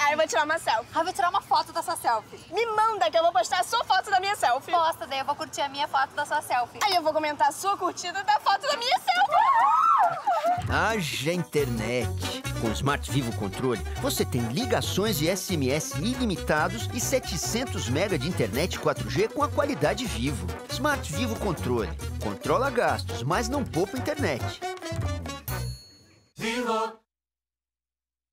Aí eu vou tirar uma selfie. Ah, eu vou tirar uma foto da sua selfie. Me manda que eu vou postar a sua foto da minha selfie. Posta, daí eu vou curtir a minha foto da sua selfie. Aí eu vou comentar a sua curtida da foto da minha selfie. Haja internet. Com o Smart Vivo Controle, você tem ligações e SMS ilimitados e 700 MB de internet 4G com a qualidade Vivo. Smart Vivo Controle. Controla gastos, mas não poupa internet. Vivo.